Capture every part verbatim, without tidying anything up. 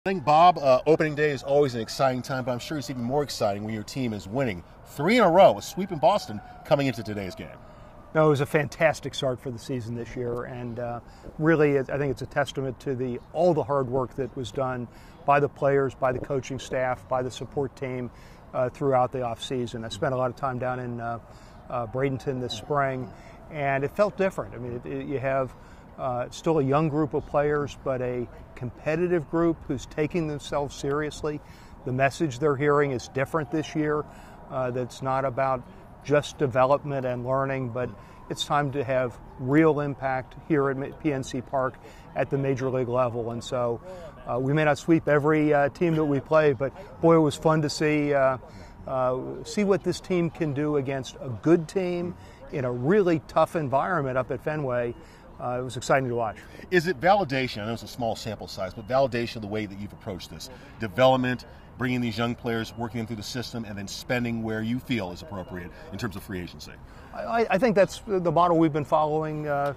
I think, Bob, uh, opening day is always an exciting time, but I'm sure it's even more exciting when your team is winning three in a row, a sweep in Boston, coming into today's game. No, it was a fantastic start for the season this year, and uh, really, I think it's a testament to the all the hard work that was done by the players, by the coaching staff, by the support team uh, throughout the offseason. I spent a lot of time down in uh, uh, Bradenton this spring, and it felt different. I mean, it, it, you have uh, still a young group of players, but a competitive group who's taking themselves seriously. The message they're hearing is different this year. Uh, that's not about just development and learning, but it's time to have real impact here at P N C Park at the major league level. And so uh, we may not sweep every uh, team that we play, but boy, it was fun to see uh, uh, see what this team can do against a good team in a really tough environment up at Fenway. Uh, it was exciting to watch. Is it validation? I know it's a small sample size, but validation of the way that you've approached this. Development, bringing these young players, working them through the system, and then spending where you feel is appropriate in terms of free agency. I, I think that's the model we've been following uh,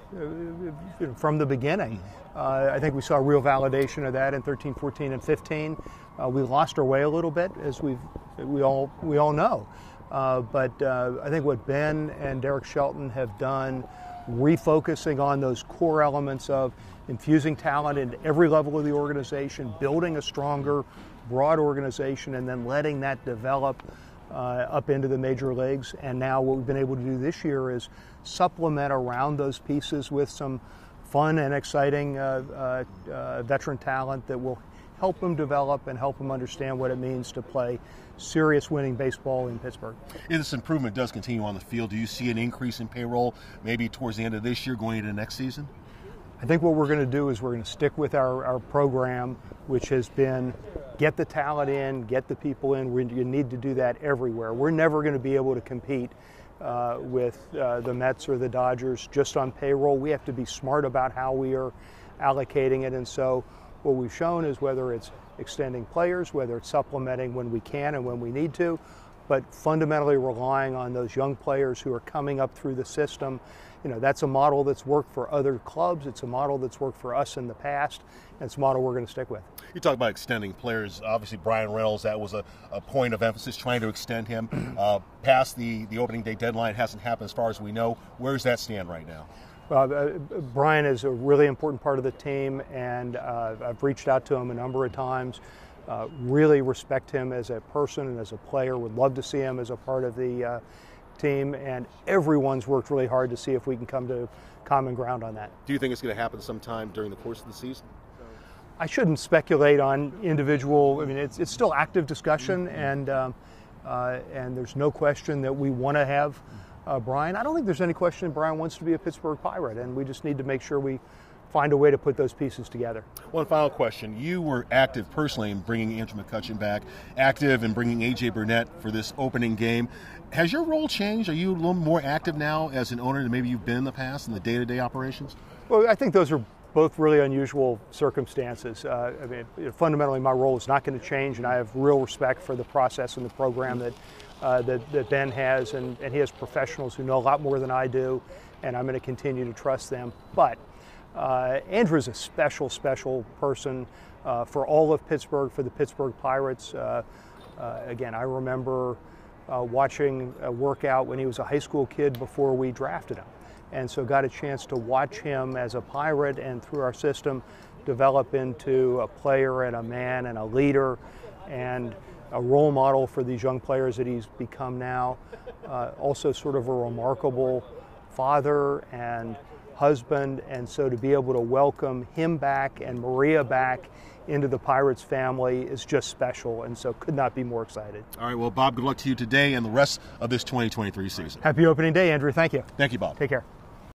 from the beginning. Uh, I think we saw real validation of that in thirteen, fourteen, and fifteen. Uh, we lost our way a little bit, as we've, we all we all know. Uh, but uh, I think what Ben and Derek Shelton have done, refocusing on those core elements of infusing talent into every level of the organization, building a stronger, broad organization, and then letting that develop uh, up into the major leagues. And now what we've been able to do this year is supplement around those pieces with some fun and exciting uh, uh, uh, veteran talent that will help them develop and help them understand what it means to play serious winning baseball in Pittsburgh. If this improvement does continue on the field, do you see an increase in payroll maybe towards the end of this year going into next season? I think what we're going to do is we're going to stick with our, our program, which has been get the talent in, get the people in. We you need to do that everywhere. We're never going to be able to compete uh, with uh, the Mets or the Dodgers just on payroll. We have to be smart about how we are allocating it. And so what we've shown is whether it's extending players, whether it's supplementing when we can and when we need to, but fundamentally relying on those young players who are coming up through the system. You know, that's a model that's worked for other clubs. It's a model that's worked for us in the past, and it's a model we're going to stick with. You talk about extending players. Obviously, Bryan Reynolds, that was a, a point of emphasis, trying to extend him. uh, past the, the opening day deadline, it hasn't happened as far as we know. Where does that stand right now? Uh, uh, Bryan is a really important part of the team, and uh, I've reached out to him a number of times. Uh, really respect him as a person and as a player. Would love to see him as a part of the uh, team, and everyone's worked really hard to see if we can come to common ground on that. Do you think it's going to happen sometime during the course of the season? I shouldn't speculate on individual. I mean, it's it's still active discussion, and um, uh, and there's no question that we want to have uh, Bryan. I don't think there's any question Bryan wants to be a Pittsburgh Pirate, and we just need to make sure we find a way to put those pieces together. One final question. You were active personally in bringing Andrew McCutchen back, active in bringing A J Burnett for this opening game. Has your role changed? Are you a little more active now as an owner than maybe you've been in the past in the day-to-day operations? Well, I think those are both really unusual circumstances. Uh, I mean, fundamentally, my role is not going to change, and I have real respect for the process and the program that uh, that, that Ben has, and, and he has professionals who know a lot more than I do, and I'm going to continue to trust them. But Uh, Andrew is a special, special person uh, for all of Pittsburgh, for the Pittsburgh Pirates. Uh, uh, again, I remember uh, watching a workout when he was a high school kid before we drafted him. And so got a chance to watch him as a Pirate and through our system develop into a player and a man and a leader and a role model for these young players that he's become now. Uh, also sort of a remarkable father and husband, and so to be able to welcome him back and Maria back into the Pirates family is just special, and so could not be more excited. All right, well, Bob, good luck to you today and the rest of this twenty twenty-three season. Happy opening day, Andrew. Thank you. Thank you, Bob. Take care.